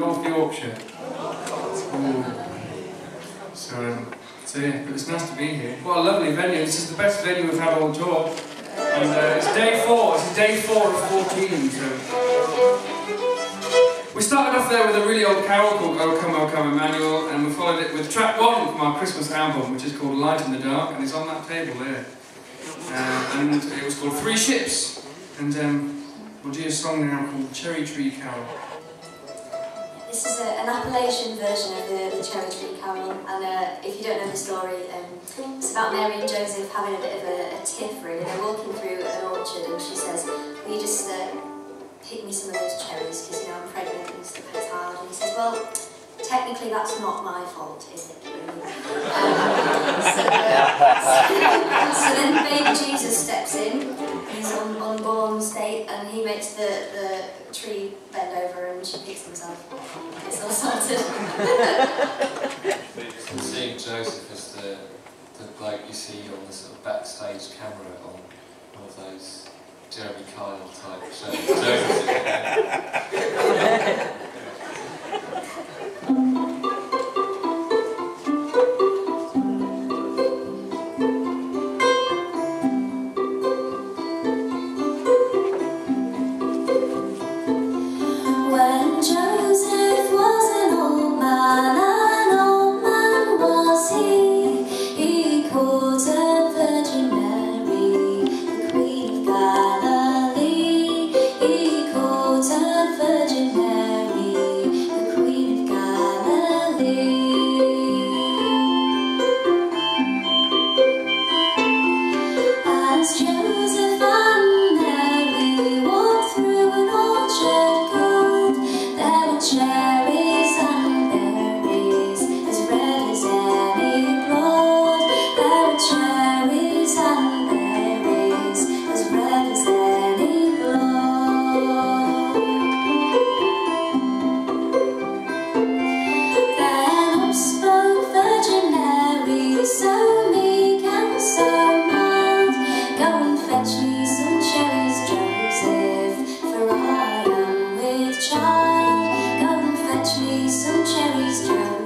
North Yorkshire. Ooh. So yeah, but it's nice to be here. What a lovely venue. This is the best venue we've had all tour. And it's day 4. It's day 4 of 14. So we started off there with a really old carol called O Come, O Come Emmanuel, and we followed it with track 1 from our Christmas album, which is called Light in the Dark, and it's on that table there. And it was called Three Ships. And we'll do a song now called Cherry Tree Carol. This is an Appalachian version of the Cherry Tree Carol, and if you don't know the story, it's about Mary and Joseph having a bit of a tiff really. They're walking through an orchard and she says, will you just pick me some of those cherries because you know I'm pregnant and stuff, it's hard. And he says, well, technically that's not my fault, is it really? So then baby Jesus steps in, he's on unborn state, and he makes the tree bend over and she picks himself. It's all sorted. I'm seeing Joseph as the bloke you see on the sort of backstage camera on one of those Jeremy Kyle type shows. Fetch me some cherries, Joseph, for I am with child. Go and fetch me some cherries, Joseph.